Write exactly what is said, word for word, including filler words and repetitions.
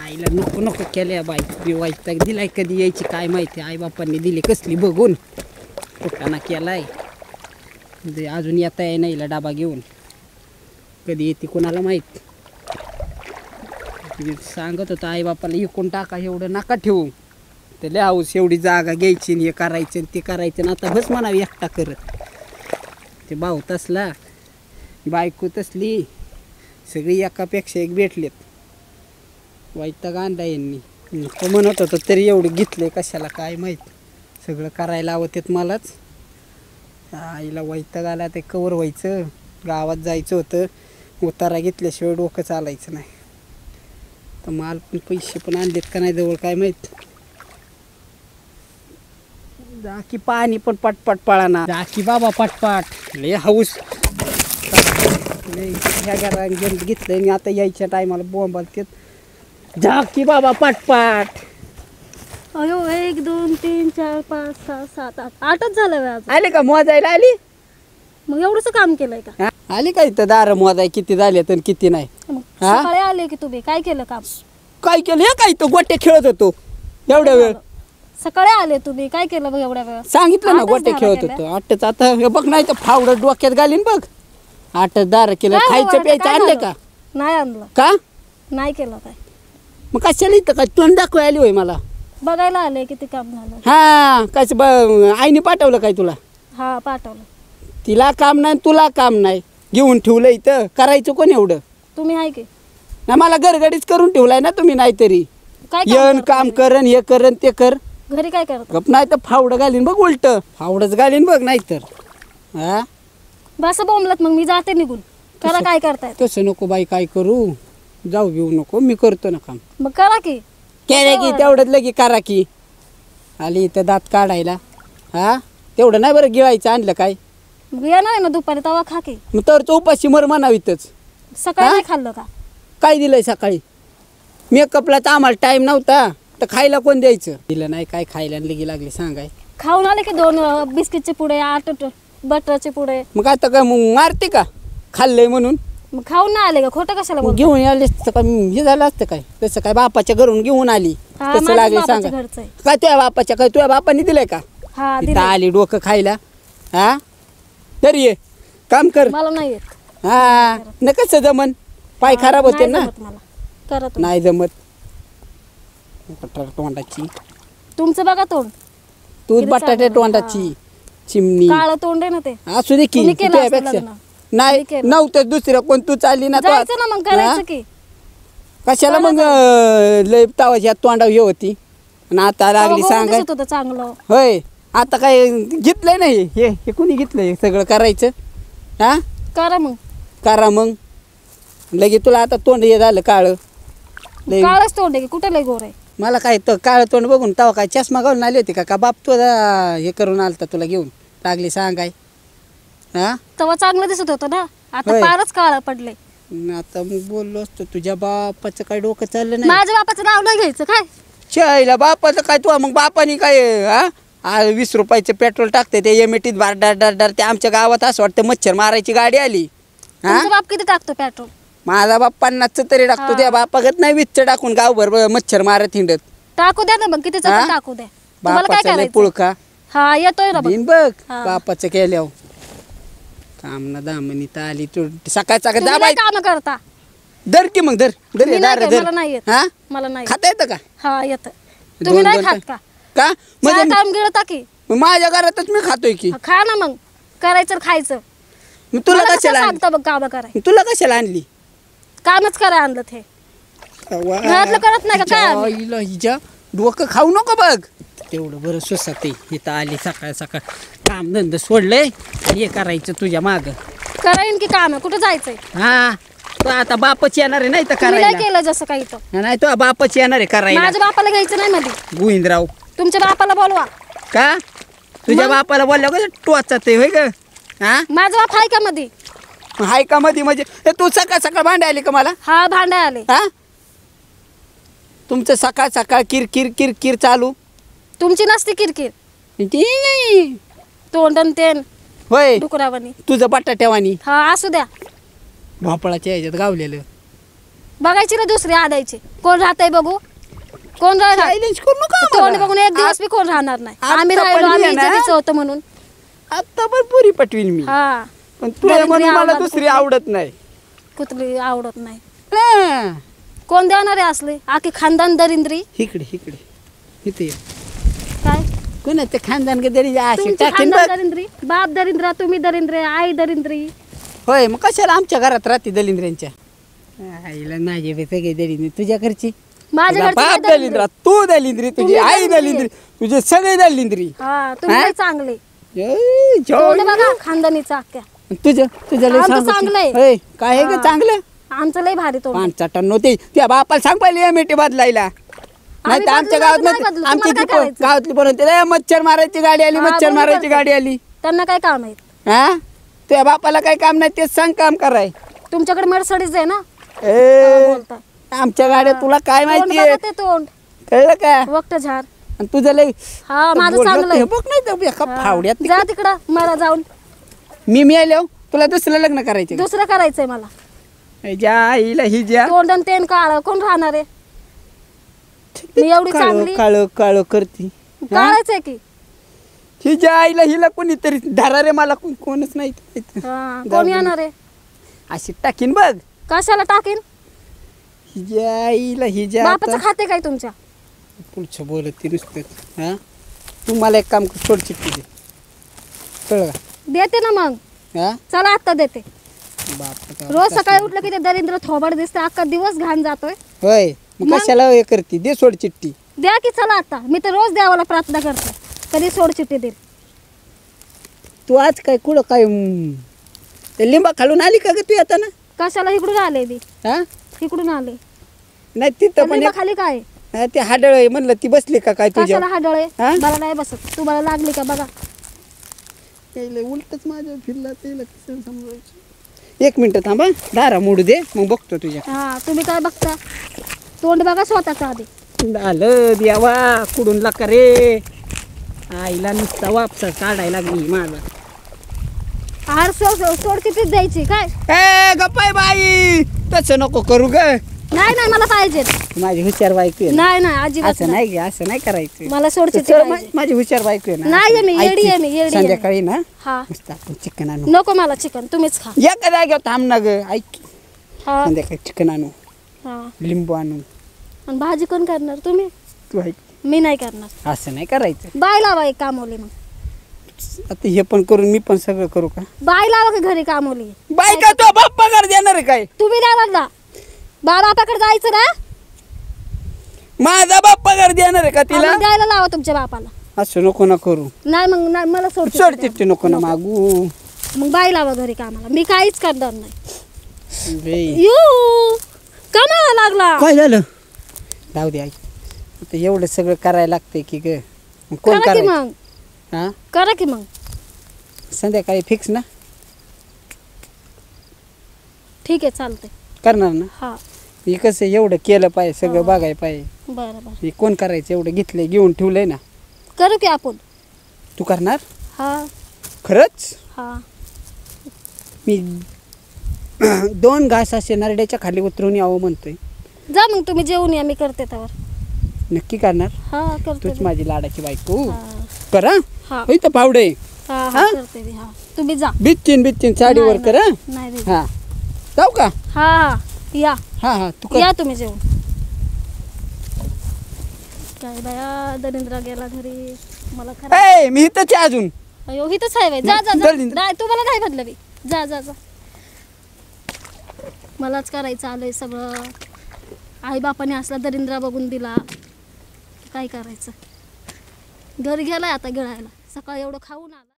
आईला नको नको केल्या बाई बी वैताग दिलाय कधी यायची काय माहिती आई बापांनी दिली कसली बघून कुटाणा केलाय म्हणजे अजून येता आहे नाहीला डाबा घेऊन कधी येते कोणाला माहीत सांगत होतं आई बापाला इकून टाका एवढं नका ठेवू ते लय हाऊस एवढी जागा घ्यायची हे करायचं आणि ते करायचं ना आता बस म्हणावी एकटा करत ते भाऊ तसला बायको तसली सगळी एकापेक्षा एक भेटलेत वैताग आणला यांनी तो म्हणत होतं तरी एवढं घेतलंय कशाला काय माहीत सगळं करायला लावतात मलाच आईला वैताग आला ते कवर व्हायचं गावात जायचं होतं उतारा घेतल्याशिवाय डोकं चालायचं नाही तर माल पण पैसे पण आणलेत का नाही जवळ काय माहीत जा की पाणी पण पटपट पळाना जा की बाबा पटपट लय हाऊस ह्या घरा घेतलंय मी आता यायच्या टायमाला बोंबालतेत जा की बाबा पटपट अयो एक दोन तीन चार पाच सहा सात आठ आठच झालं आज आले का मोजायला आली मग एवढंच काम केलंय का आली का इथं दार मोजाय किती झाले तर किती नाही सकाळी आले की तुम्ही काय केलं काम काय केलं हे काय तो गोट्या खेळत होतो एवढ्या वेळ सकाळी आले तुम्ही काय केलं बघ एवढ्या वेळ सांगितलं ना गोट्या खेळत होतो आठच आता हे बघ नाही तर फावडं डोक्यात घालीन बघ आठच दार केलं खायचं प्यायचं आणलं का नाही आणलं का नाही केलं काय मग कशाला इथं काय तोंड दाखवाय आली होय मला बघायला आले किती काम झालं हा कस आईने पाठवलं काय तुला हा पाठवलं तिला काम नाही तुला काम नाही घेऊन ठेवलं इथं करायचं कोण एवढं तुम्ही आहे की ना मला गरगडीच करून ठेवलाय ना तुम्ही नाहीतरी काय येण काम करन हे करन ते कर घरी काय करत गप नाही तर फावडं घालीन बघ उलट फावडंच घालीन बघ नाहीतर हा बस बोंबलत मग मी जाते निघून करा काय करताय तसं नको बाई काय करू जाऊ घेऊ नको मी करतो ना काम मग करा की केलं की तेवढंच लगी करा की आली इथं दात काढायला हा तेवढं नाही बरं गिळायचं आणलं काय मग येणार आहे ना दुपारी तवा खा की मग तर चौपाशी मर म्हणावीतच सकाळी नाही खाल्लं का काय दिलंय सकाळी मेकअपला तर आम्हाला टाइम नव्हता तर खायला कोण द्यायचं दिलं नाही काय खायला लगी लागली सांगाय खाऊन आले की दोन बिस्किटचे पुडे आठ बटरचे पुडे मग आता काय मग मारते का खाल्लंय म्हणून मग खाऊन नाही आले का खोटं कशाला बोलता? घेऊन आले तर काय हे झालं असतं काय तसं काय बापाच्या घरून घेऊन आली हा, तसं माझ्या लागले बापाच्या सांगा घरचं आहे. काय तुझ्या बापाच्या काय तुझ्या बापाने दिलंय का हा इथं दिलं आली डोकं खायला हा तरी ये काम कर मला नाही येत हा न कसं जमन पाय खराब होते नाही ना जमत मला करा तुम्ही. नाही जमत बटाटा तोंडाची तुमचं बघा तोंड तूच किती बटाट्या चांगलं. तोंडाची चिमणी काळं तोंड आहे ना ते असू दे की तुम्ही केलं असतं तुझ्यापेक्षा लग्न. नाही तुम्ही केलं. नव्हतं दुसरं कोण तू चालली ना तो जायचं ना मग करायचं हा? की कशाला करा मग अं, लय तावाच्या तोंडाव हे होती आणि आता लागली तेव्हा सांगाय दिसत होतं चांगलं होय आता काय घेतलंय नाही हे हे कुणी घेतलंय सगळं करायचं हा करा मग करा मग लगे तुला आता तोंड हे झालं काळं लय काळच तोंड आहे की कुठे लय गोर आहे मला काय तर काळं तोंड बघून तवा काय चष्मा घालून आली होती का का बाप तुझा हे करून आलता तुला घेऊन लागली सांगाय हा तेव्हा चांगलं दिसत होतं ना आता होय. फारच काळं पडले न आता मग बोललो असतो तुझ्या बापाचं काय डोकं चाललं नाही माझ्या बापाचं नाव नाही घ्यायचं काय शाळेला बापाचं काय तू मग बापानी काय हा आ, वीस रुपयाचं पेट्रोल टाकते ते एमएटीत बार डार डार डार ते आमच्या गावात असं वाटतं मच्छर मारायची गाडी आली हा तुमचा बाप किती टाकतो पेट्रोल माझा बाप पन्नासचं तरी टाकतो हा. त्या बापागत नाही वीसचं टाकून गावभर ब- मच्छर मारत हिंडत टाकू द्या ना मग किती हा? टाकू द्या तुम्हाला काय बापाचं लय करायचं पुळका हा येतोय ना बघ. दिन बघ हा. बापाचं केल्यावर काम ना दामनी तर आली तू सकाळ सकाळ तुम्ही दाबाय काय काम करता धर की मग धर धर मी हे नाही दार काय, धर मला नाही येत. हा मला नाही खाता येतं का हा येत दोन- तुम्ही नाही दोन खात काय? का का म्हणजे काय काम गिळता की मग माझ्या घरातच मी खातोय की हा, खा ना मग करायचं आणि खायचं मी तुला मला कसं कशाला आणली सांगता बघ काम कराय तुला कशाला आणली कामच करा आणलं ते घरातलं करत नाही का काय आम्ही? हिच्या हिच्या डोकं खाऊ नको बघ तेवढं बरं स्वसात इथं आली सकाळ सकाळ काम धंदा सोडलंय हे करायचं तुझ्या माग करायन की काम कुठं जायचंय हा तो आता बापच येणार आहे नाही तर तुम्ही नाही करायला केलं जसं काही तर नाही तो बापच येणार आहे करायला माझ्या बापाला घ्यायचं नाही मध्ये गोविंदराव तुमच्या बापाला बोलवा का तुझ्या मग? बापाला बोलल्या का टोचात होय ग हा माझा बाप आहे का मध्ये हाय का मध्ये म्हणजे हे तू सकाळ सकाळ भांडे आली का मला हा भांडे आले हा तुमचं सकाळ सकाळ किर किर किर किर चालू तुमची नसते किरकिर ती नाही तोंडन तेन होय डुकरावानी तुझं बटाट्यावानी हा असू द्या भोपळाच्या ह्याच्यात गावलेलं बघायची ना दुसरी आणायची. कोण राहतंय बघू, कोण राहणार चॅलेंज करू नका तोंड आम्हाला. बघून एक दिवस बी कोण राहणार नाही. आता आम्ही पण राहिलो, मी आम्ही आहे ना. इज्जतीचं होतं म्हणून. आता पण पुरी पटवीन मी, हा पण तुला दरिद्री म्हणून मला आवडत दुसरी कुठली? आवडत नाही. कुठली आवडत नाही. हा. कोण देणार आहे असले आखी खानदान दरिंद्री. इकडे इकडे इथे ये. काय कोणाचं खानदान कधी अशी तुमची टाकीन खानदान बघ. दरिंद्री, बाप दरिंद्र, तुम्ही दरिंद्रे, आई दरिंद्री. होय मग कशाला आमच्या घरात राहते दलिंद्रांच्या. आईला नाही बे सगळे दलिंद्री तुझ्या घरची. माझ्या तुझा घरची बाप नाही दरिंद्री. दलिंद्रा, तू दलिंद्री, तुझी तुम्ही आई दलिंद्री दलिंद्री, तुझे सगळे दलिंद्री. हा तुम्ही हा? लय चांगले. ए, तोंड जेवढं- बघा खानदानीचा अख्ख्या. तुझं तुझं लय आमचं सांगू. चांगलंय. होय, काय आहे हा. ग चांगलं. आमचं लय भारी तोंड. पाच चटन नव्हते त्या बापाला सांग पाहिजे मेटे बदलायला. नाही तर आमच्या बदलू, गावात नाही मध्ये- बदलू. आमच्या तुम्हाला इथे काय करायचं? गावातली बनवते मच्छर मारायची गाडी आली, हा, मच्छर बरोबर मारायची करते. गाडी आली. त्यांना काय काम आहे? हा तुझ्या बापाला काय काम नाही तेच सांग काम कराय. तुमच्याकडे मर्सडीज आहे ना, ए बोलताय. आमच्या गाड्या तुला काय तोंड माहिती बघा ते तोंड, कळलं का. वक्त झार. आणि तुझं लय हा माझं बोललं चांगलं ते आहे. बघ नाही तर एका हा. फावड्यात जा तिकडं मला जाऊन मी मिळालो तुला दुसरं लग्न करायचे. दुसरं करायचंय मला. ज्या आईला ही ज्या तोंड आणि तेन काळ कोण राहणार आहे? मी एवढी चांगली काळ काळ करती. काढायचंय की. ही ज्या आईला हिला कोणीतरी धरा रे मला कोण- कोणच नाही. हा, जाऊ कोण दे. येणार आहे? अशी टाकीन बघ. कशाला टाकीन? ही ज्या आईला ही ज्या बापाचं आता- खाते काय तुमच्या? पुढचं बोलत ती नुसतं. हा तू मला एक काम कर, सोड चिठ्ठी दे. कळलं का. देते ना मग. हा चला आता देते. बाप रोज सकाळी उठलं की ते दरिंद्र थोबड दिसते, अख्खा दिवस घाण जातोय. होय मग मग? कशाला हे करते दे सोड चिठ्ठी. द्या की चला आता. मी तर रोज देवाला प्रार्थना करते, कधी सोड चिठ्ठी देईल. तू आज काय कुठं काय हम्म, ते लिंबा खालून आली का ग तू येताना. कशाला इकडून आले ती? हा इकडून आले. नाही तिथं पण एक- खाली काय हा, ते हाडळ आहे म्हणलं ती बसली का काय तुझ्या. कशाला हा डोळे? हा? मला नाही बसत. तुम्हाला लागली का बघा. उलटच माझ्या फिरला त्याला कसं समजायचं. एक मिनिट थांबा दारा मोडू दे मग बघतो तुझ्या. हा तुम्ही काय बघता? तोंड बघा स्वतःचा आधी. आलं द्यावा कुडून लाका रे. आईला नुसता वापसा काढायला लागली माझा. आहार सोड सोड चिठ्ठीच द्यायची काय? ए गप्पाय बाई तसं नको करू ग. नाही नाही मला पाहिजे. माझी हुशार बायको आहे ना. नाही नाही अजिबात असं नाही. नाही ग, असं नाही करायचं. मला सोड तर चिठ्ठी चल, पाहिजे. मा- माझी हुशार बायको आहे ना. नाही आहे मी, ऐक येडी की, आहे मी, येडी आहे. संध्याकाळी ना हा मस्त आपण चिकन आणू. नको मला चिकन, तुम्हीच खा. एका जागेवर थांब ना ग. ऐक की, हा संध्याकाळी चिकन आणू, हा. लिंबू आणू. आणि भाजी कोण करणार? तुम्ही? तू ऐक मी नाही करणार. असं नाही करायचं. बाय लावा एक कामवली. मग आता हे पण करून मी पण सगळं करू का. बाय लावा का घरी कामवली? बाय का तो बाप पगार देणार आहे काय. तुम्ही द्यावा ना. बाबाकडे जायचं ना. माझा बाप पगार देणार आहे का तिला. मग द्यायला लावा तुमच्या बापाला. असं नको ना करू. नाही मग नाही मला सोड सोड चिठ्ठी चिठ्ठी नको ना मागू. मग बाई लावा घरी कामाला. मी काहीच करणार नाही. बे. यू कमावा लागला. काय झालं जाऊ दे आई. आता एवढं सगळं करायला लागतंय की ग. मग कोण करा की करायचं. मग. हा करा की मग. संध्याकाळी फिक्स ना ठीक आहे चालतंय. करणार ना. हा हे कसं एवढं केलं पाहिजे सगळं हो. बघाय पाहिजे. बरं बरं हे कोण करायचं एवढं घेतलंय घेऊन ठेवलंय ना. करू की आपण. तू करणार हा खरंच. हा मी दोन घास असे नरड्याच्या खाली उतरून यावं म्हणतोय. जा मग तुम्ही जेवून या. मी करते त्यावर. नक्की करणार. हा करते तूच मी. माझी लाडाची बायको. हा करा हा इथं पावडे हा हा? हा करते मी. हा तुम्ही जा. बिच्चिन बिच्चिन साडीवर नाही, कर हा. नाही नाही. हा जाऊ का. हा हा या हा हा तू कर. या तुम्ही जेवून. काय बाया दरिंद्रा गेला घरी. मला खरं ए मी इथंच आहे अजून. अयो हिथंच आहे बाई. जा जा जा. दरिंद्र. नाही तुम्हाला काय बदलं बी. जा जा जा. मलाच करायचं आलंय सगळं. आई बापाने असला दरिंद्रा बघून दिला. काय करायचं. घरी गेलाय आता गिळायला. सकाळी एवढं खाऊन आला.